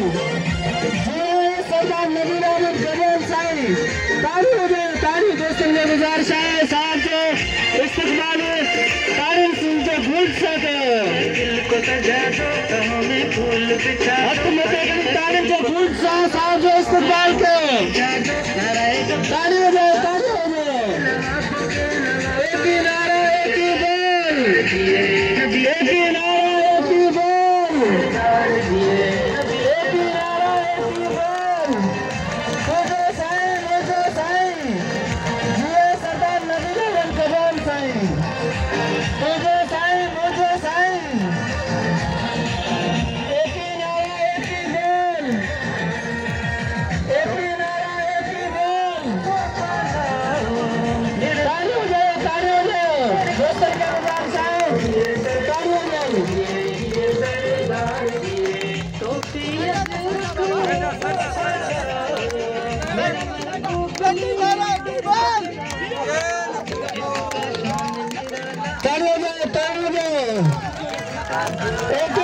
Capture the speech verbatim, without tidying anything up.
सरदार नबील अहमद गगन साईं। ताली हो जाए, ताली दोस्तों में गुजारिश है साहब के इस्तेमाल ताली सुनते भूल सके दिल को सजा दो हमें फूल बिछा ताली के भूल साहब जो इस्तेमाल के ताली हो जाए, ताली हो जाए। एक ही नारा एक ही बोल, एक ही नारा एक ही बोल, एक ही नारा एक ही बोल। मोजो साईं, मोजो साईं, जिए सरदार नबील अहमद गगन साईं। मोजो साईं, मोजो साईं, एक ही नारा एक ही बोल, एक ही नारा एक ही बोल। ताली हो जाए, ताली हो जाए दोस्तों के गुजारिश है, ताली हो जाए। ताली हो जाए, ताली हो जाए।